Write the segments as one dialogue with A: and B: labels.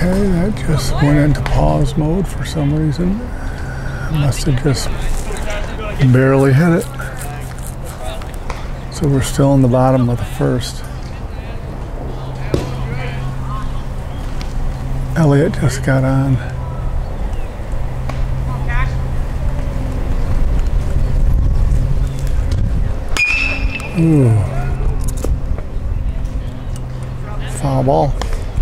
A: Okay, that just went into pause mode for some reason. Must have just barely hit it. So we're still in the bottom of the first. Elliott just got on. Ooh. Foul ball.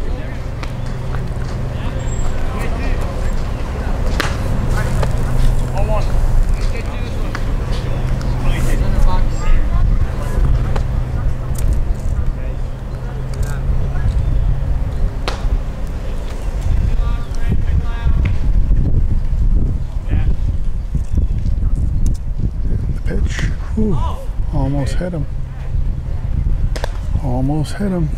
A: Ooh, almost hit him. Almost hit him.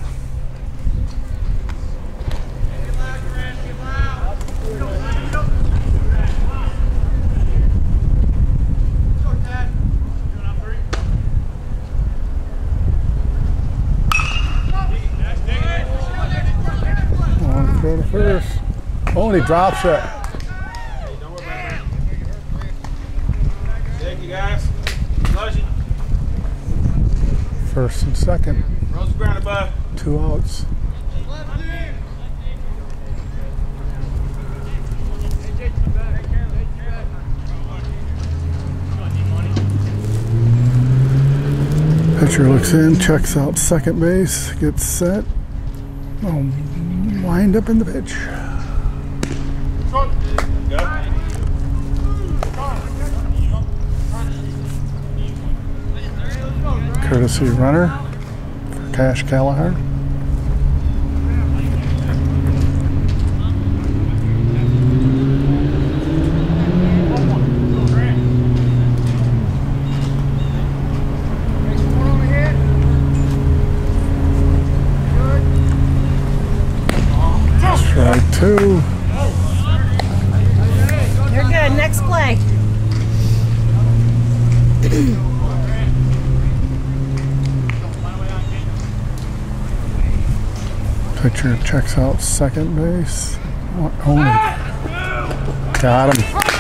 A: On for the first. Oh, and he drops it.
B: Thank you, guys.
A: First and second.
B: Rose ground above.
A: 2 outs. Pitcher looks in, checks out second base, gets set. Oh, wind up in the pitch. Courtesy runner for Cash Callahar. Strike 2.
C: You're good. Next play.
A: Pitcher checks out second base. Oh, got him.